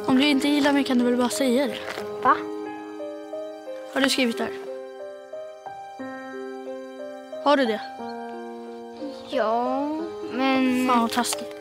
Om du inte gillar mig kan du väl bara säga det? Va? Har du skrivit där? Har du det? Ja, men... Fan vad taskigt.